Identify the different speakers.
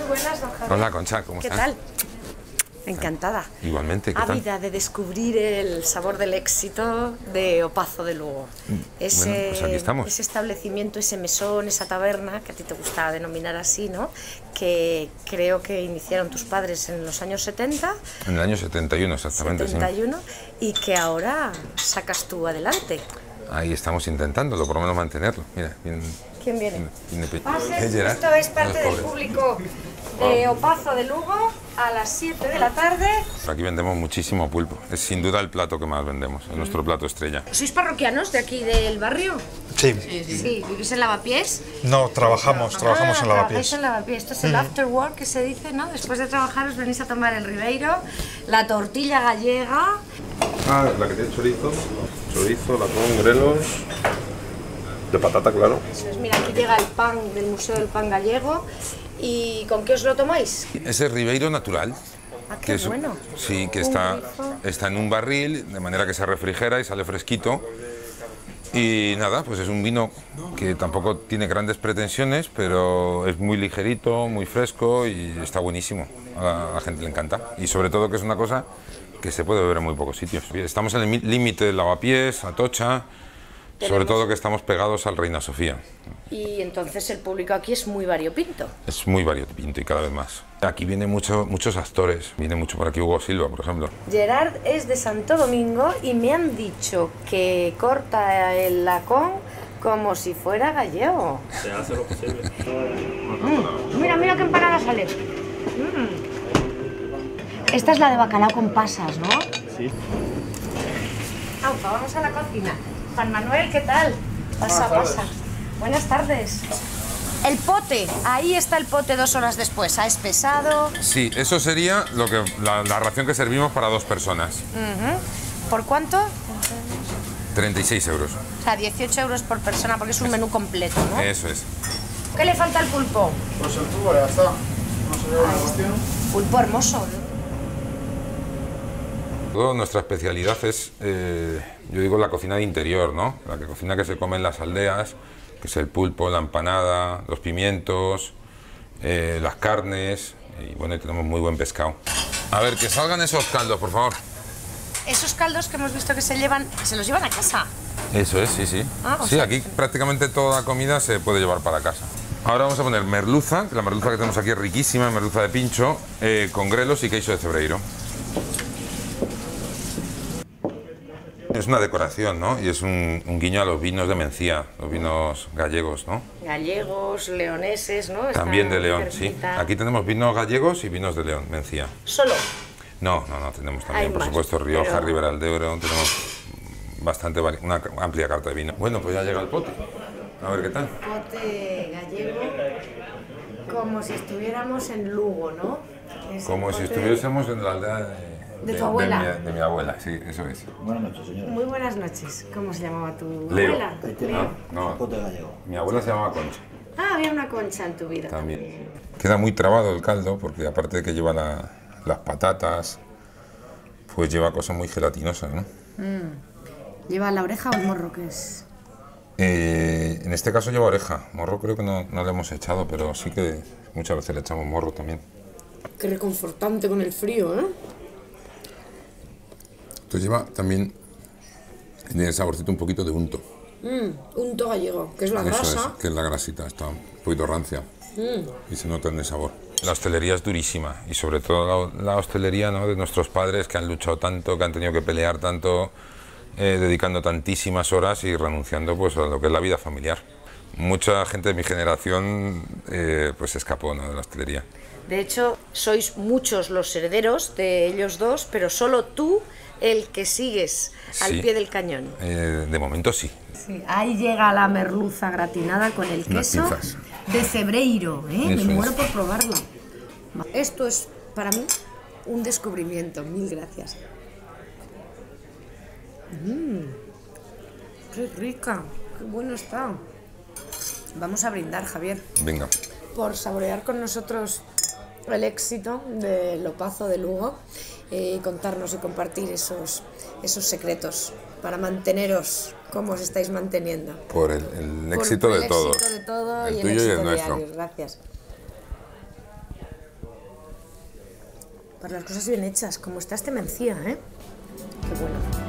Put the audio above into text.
Speaker 1: buenas, don Javier.
Speaker 2: Hola, Concha, ¿cómo estás?
Speaker 1: ¿Qué tal? Encantada.
Speaker 2: Igualmente, ¿qué tal?
Speaker 1: Ávida de descubrir el sabor del éxito de Opazo de Lugo. Ese,
Speaker 2: bueno, pues aquí estamos.
Speaker 1: Ese establecimiento, ese mesón, esa taberna, que a ti te gusta denominar así, ¿no? Que creo que iniciaron tus padres en los años 70.
Speaker 2: En el año 71, exactamente,
Speaker 1: 71,
Speaker 2: sí.
Speaker 1: Y que ahora sacas tú adelante.
Speaker 2: Ahí estamos intentándolo, por lo menos mantenerlo. Mira,
Speaker 1: ¿Quién viene?
Speaker 2: Es Gerard.
Speaker 1: Esto es parte del público de Opazo de Lugo a las 7 de la tarde.
Speaker 2: Aquí vendemos muchísimo pulpo. Es sin duda el plato que más vendemos, es nuestro plato estrella.
Speaker 1: ¿Sois parroquianos de aquí del barrio?
Speaker 3: Sí.
Speaker 1: Sí, ¿vivís en Lavapiés?
Speaker 3: No, trabajamos en
Speaker 1: Trabajáis
Speaker 3: Lavapiés.
Speaker 1: en Lavapiés. Esto es el after work que se dice, ¿no? Después de trabajar os venís a tomar el Ribeiro, la tortilla gallega.
Speaker 4: Ah, la que tiene chorizo, latón, grelos, de patata, claro.
Speaker 1: Eso es, mira, aquí llega el pan del Museo del Pan Gallego. ¿Y con qué os lo tomáis?
Speaker 2: Ese es Ribeiro natural.
Speaker 1: Ah, qué
Speaker 2: es,
Speaker 1: bueno.
Speaker 2: Sí, que
Speaker 1: Un
Speaker 2: está
Speaker 1: grifo.
Speaker 2: en un barril, de manera que se refrigera y sale fresquito. Y nada, pues es un vino que tampoco tiene grandes pretensiones, pero es muy ligerito, muy fresco y está buenísimo. A la gente le encanta. Y sobre todo que es una cosa que se puede beber en muy pocos sitios. Estamos en el límite de Lavapiés, Atocha, sobre todo que estamos pegados al Reina Sofía.
Speaker 1: Y entonces el público aquí es muy variopinto.
Speaker 2: Es muy variopinto y cada vez más. Aquí vienen muchos actores, viene mucho por aquí Hugo Silva, por ejemplo.
Speaker 1: Gerard es de Santo Domingo y me han dicho que corta el lacón como si fuera gallego.
Speaker 4: Se hace lo posible.
Speaker 1: Mira, mira qué empanada sale. Esta es la de bacalao con pasas, ¿no?
Speaker 4: Sí.
Speaker 1: Aupa, vamos a la cocina. Juan Manuel, ¿qué tal? Pasa, pasa. Buenas tardes. El pote, ahí está el pote 2 horas después. ¿Ha espesado?
Speaker 2: Sí, eso sería la ración que servimos para 2 personas.
Speaker 1: ¿Por cuánto?
Speaker 2: 36 euros.
Speaker 1: O sea, 18 euros por persona, porque es un menú completo, ¿no?
Speaker 2: Eso es.
Speaker 1: ¿Qué le falta al pulpo?
Speaker 3: Pues el tubo ya está. No se lleva la cuestión.
Speaker 1: Pulpo hermoso.
Speaker 2: Toda nuestra especialidad es, yo digo, la cocina de interior, ¿no? La cocina que se come en las aldeas, que es el pulpo, la empanada, los pimientos, las carnes, y bueno, y tenemos muy buen pescado. A ver, que salgan esos caldos, por favor.
Speaker 1: Esos caldos que hemos visto que se los llevan a casa.
Speaker 2: Eso es, sí, sí.
Speaker 1: Ah, o
Speaker 2: Sí,
Speaker 1: sea,
Speaker 2: aquí prácticamente toda comida se puede llevar para casa. Ahora vamos a poner merluza, que la merluza que tenemos aquí es riquísima, merluza de pincho, con grelos y queso de cebreiro. Es una decoración, ¿no? Y es un guiño a los vinos de Mencía, los vinos gallegos, ¿no?
Speaker 1: Gallegos, leoneses, ¿no?
Speaker 2: También
Speaker 1: Están
Speaker 2: de León, sí.
Speaker 1: cerquita.
Speaker 2: Aquí tenemos vinos gallegos y vinos de León, Mencía.
Speaker 1: ¿Solo?
Speaker 2: No, tenemos también,
Speaker 1: Hay
Speaker 2: por
Speaker 1: más,
Speaker 2: supuesto, Rioja,
Speaker 1: pero-
Speaker 2: Ribera del Duero, tenemos una amplia carta de vino. Bueno, pues ya llega el pote. A ver qué tal.
Speaker 1: Pote gallego, como si estuviéramos en Lugo, ¿no? Es
Speaker 2: Como
Speaker 1: el
Speaker 2: si
Speaker 1: pote
Speaker 2: estuviésemos en la aldea
Speaker 1: de tu abuela.
Speaker 2: de mi abuela, sí, eso es.
Speaker 5: Buenas noches, señora.
Speaker 1: Muy buenas noches. ¿Cómo se llamaba tu
Speaker 2: Leo.
Speaker 1: abuela?
Speaker 5: Ahí tiene
Speaker 1: Leo.
Speaker 2: No,
Speaker 5: pote gallego.
Speaker 2: mi abuela se llamaba Concha.
Speaker 1: Ah, había una concha en tu vida.
Speaker 2: También. Queda muy trabado el caldo porque aparte de que lleva las patatas, pues lleva cosas muy gelatinosas, ¿no?
Speaker 1: ¿Lleva la oreja o el morro que es?
Speaker 2: En este caso lleva oreja. Morro creo que no le hemos echado, pero sí que muchas veces le echamos morro también.
Speaker 1: Qué reconfortante con el frío, ¿eh?
Speaker 2: Entonces lleva también, tiene el saborcito un poquito de unto.
Speaker 1: Unto gallego, que es la
Speaker 2: Eso
Speaker 1: grasa.
Speaker 2: es, que es la grasita, está un poquito rancia y se nota en el sabor. La hostelería es durísima y sobre todo la hostelería, ¿no?, de nuestros padres que han luchado tanto, que han tenido que pelear tanto, dedicando tantísimas horas y renunciando pues a lo que es la vida familiar. Mucha gente de mi generación pues escapó, ¿no?, de la hostelería.
Speaker 1: De hecho, sois muchos los herederos de ellos dos, pero solo tú el que sigues al
Speaker 2: Sí.
Speaker 1: pie del cañón.
Speaker 2: De momento sí.
Speaker 1: Sí, ahí llega la merluza gratinada con el
Speaker 2: Unas
Speaker 1: queso
Speaker 2: pinzas.
Speaker 1: de cebreiro, ¿eh?
Speaker 2: Eso
Speaker 1: Me
Speaker 2: es.
Speaker 1: muero por probarla. Esto es, para mí, un descubrimiento. Mil gracias. ¡Qué rica! ¡Qué bueno está! Vamos a brindar, Javier,
Speaker 2: Venga.
Speaker 1: por saborear con nosotros el éxito del Opazo de Lugo y contarnos y compartir esos secretos para manteneros como os estáis manteniendo.
Speaker 2: Por el
Speaker 1: Por
Speaker 2: éxito
Speaker 1: el
Speaker 2: de todo.
Speaker 1: éxito de todo
Speaker 2: El
Speaker 1: y
Speaker 2: tuyo y
Speaker 1: éxito
Speaker 2: el nuestro.
Speaker 1: diario. Gracias. para las cosas bien hechas, como está este Mencía, ¿eh? Qué bueno.